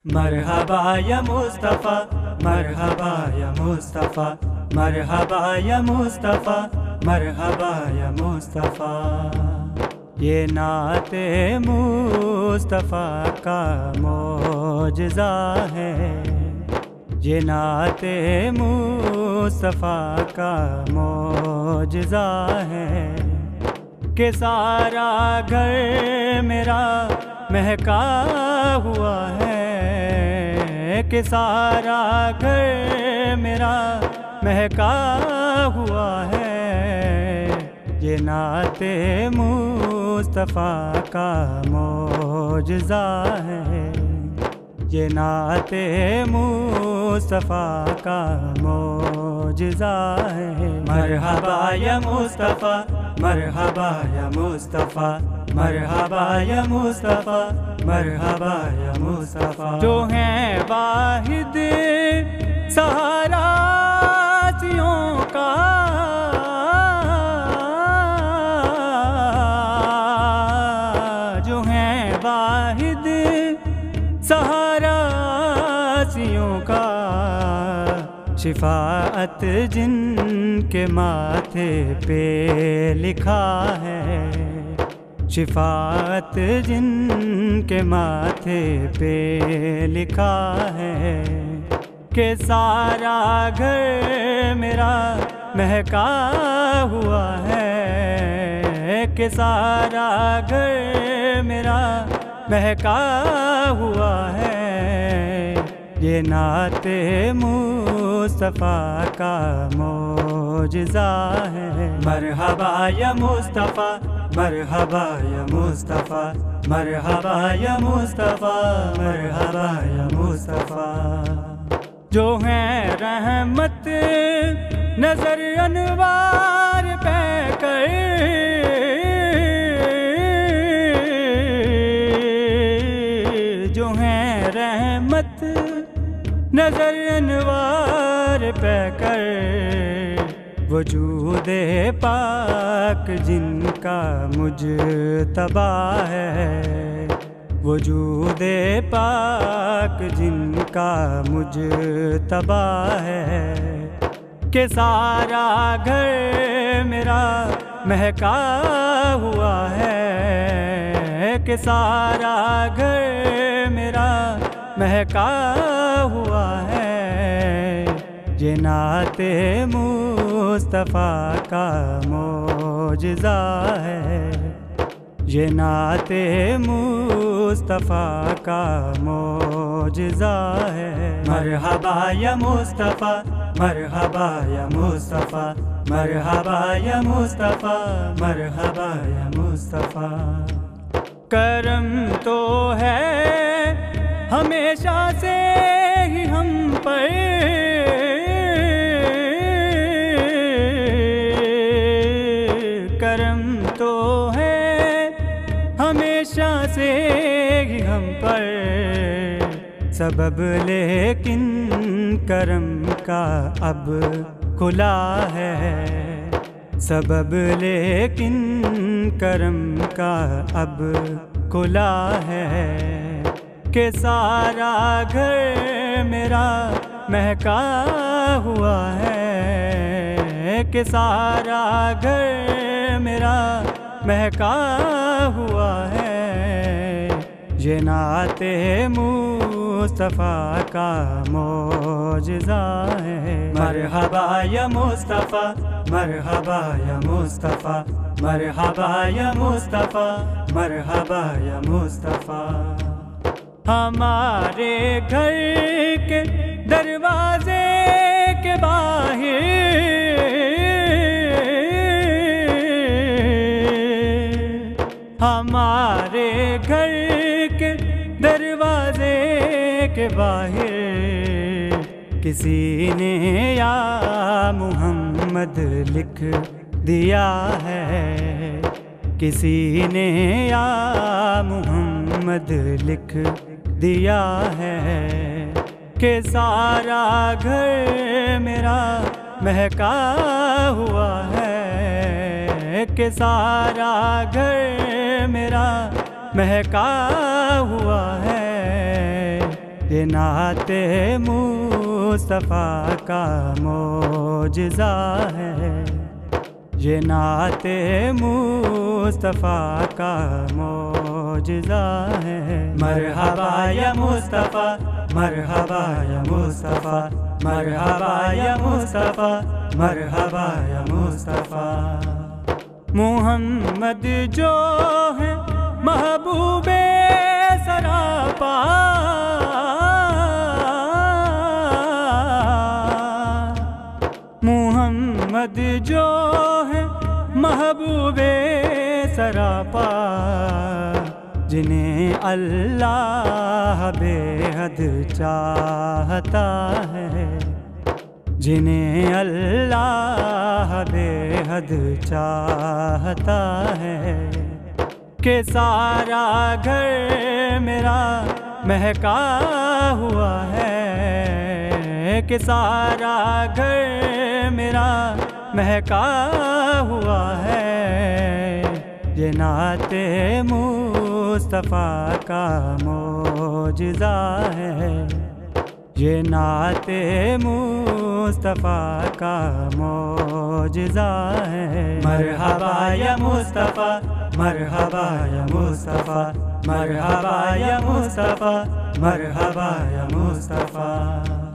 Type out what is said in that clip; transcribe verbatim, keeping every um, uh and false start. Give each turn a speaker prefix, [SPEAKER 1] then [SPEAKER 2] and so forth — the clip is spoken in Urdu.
[SPEAKER 1] مرحبا یا مصطفیٰ، مرحبا یا مصطفیٰ، مرحبا یا مصطفیٰ، مرحبا یا مصطفیٰ۔ یہ نعت مصطفیٰ کا معجزہ ہے، یہ نعت مصطفیٰ کا معجزہ ہے کہ سارا گھر میرا مہکا ہوا ہے، کہ سارا گھر میرا مہکا ہوا ہے۔ یہ نعت مصطفیٰ کا معجزہ ہے، یہ نعت مصطفیٰ کا معجزہ ہے۔ مرحبا یا مصطفیٰ، مرحبا یا مصطفیٰ، مرحبا یا مصطفیٰ، مرحبا یا مصطفیٰ۔ جو ہیں واحد سہارا سیوں کا، جو ہیں واحد سہارا سیوں کا، شفاعت جن کے ماتھے پہ لکھا ہے، شفاعت جن کے ماتھے پہ لکھا ہے کہ سارا گھر میرا مہکا ہوا ہے، کہ سارا گھر میرا مہکا ہوا ہے۔ یہ نعت مصطفیٰ کا معجزہ ہے۔ مرحبا یا مصطفیٰ، مرحبا یا مصطفیٰ، مرحبا یا مصطفیٰ، مرحبا یا مصطفیٰ۔ جو ہیں رحمت نظر انوار پہ کر، جو ہیں رحمت نظر انوار پہ کر، وجود پاک جن کا مجتبی ہے، وجود پاک جن کا مجتبی ہے کہ سارا گھر میرا مہکا ہوا ہے، کہ سارا گھر میرا مہکا ہوا ہے۔ یہ نعت مصطفیٰ کا معجزہ ہے، یہ نعت مصطفیٰ کا معجزہ ہے۔ مرحبا یا مصطفیٰ، مرحبا یا مصطفیٰ، مرحبا یا مصطفیٰ، مرحبا یا مصطفیٰ۔ کرم تو ہے ہمیشہ سے ہی ہم پر، کرم تو ہے ہمیشہ سے ہی ہم پر، سبب لیکن کرم کا اب کھلا ہے، سبب لیکن کرم کا اب کھلا ہے کہ سارا گھر میرا مہکا ہوا ہے، کہ سارا گھر میرا مہکا ہوا ہے۔ یہ نعت مصطفیٰ کا معجزہ ہے۔ مرحبا یا مصطفیٰ، مرحبا یا مصطفیٰ، مرحبا یا مصطفیٰ، مرحبا یا مصطفیٰ۔ ہمارے گھر کے دروازے کے باہر، ہمارے گھر کے دروازے کے باہر کسی نے یا محمد لکھ دیا ہے، کسی نے یا محمد لکھ دیا ہے کہ سارا گھر میرا مہکا ہوا ہے، کہ سارا گھر میرا مہکا ہوا ہے۔ یہ نعت مصطفیٰ کا معجزہ ہے، یہ نعت مصطفیٰ کا معجزہ ہے۔ مرحبا یا مصطفیٰ، مرحبا یا مصطفیٰ، مرحبا یا مصطفیٰ، مرحبا یا مصطفیٰ۔ محمد جو ہے محبوب سراپا، محمد جو ہے محبوب سراپا، جنہیں اللہ بے حد چاہتا ہے، جنہیں اللہ بے حد چاہتا ہے، کہ سارا گھر میرا مہکا ہوا ہے، کہ سارا گھر میرا مہکا ہوا ہے۔ یہ نعت مصطفیٰ کا معجزہ ہے، یہ نعت مصطفیٰ کا معجزہ ہے۔ مرحبا یا مصطفیٰ، مرحبا یا مصطفیٰ، مرحبا یا مصطفیٰ، مرحبا یا مصطفیٰ۔